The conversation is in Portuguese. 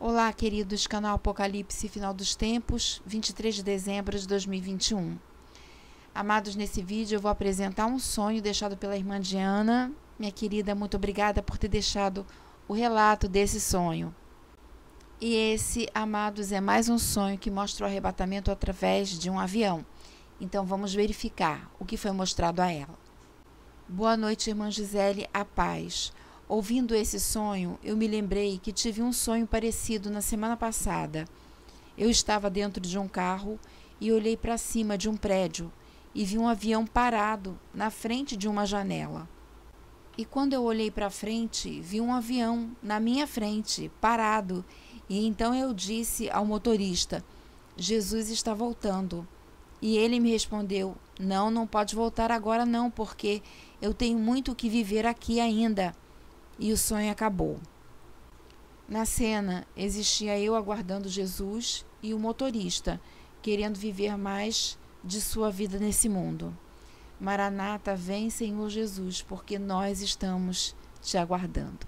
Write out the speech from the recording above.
Olá, queridos, canal Apocalipse Final dos Tempos, 23 de dezembro de 2021. Amados, nesse vídeo eu vou apresentar um sonho deixado pela irmã Diana. Minha querida, muito obrigada por ter deixado o relato desse sonho. E esse, amados, é mais um sonho que mostra o arrebatamento através de um avião. Então vamos verificar o que foi mostrado a ela. Boa noite, irmã Gisele, a paz. Ouvindo esse sonho, eu me lembrei que tive um sonho parecido na semana passada. Eu estava dentro de um carro e olhei para cima de um prédio e vi um avião parado na frente de uma janela. E quando eu olhei para frente, vi um avião na minha frente, parado. E então eu disse ao motorista: Jesus está voltando. E ele me respondeu: não pode voltar agora não, porque eu tenho muito o que viver aqui ainda. E o sonho acabou. Na cena, existia eu aguardando Jesus e o motorista, querendo viver mais de sua vida nesse mundo. Maranata, vem, Senhor Jesus, porque nós estamos te aguardando.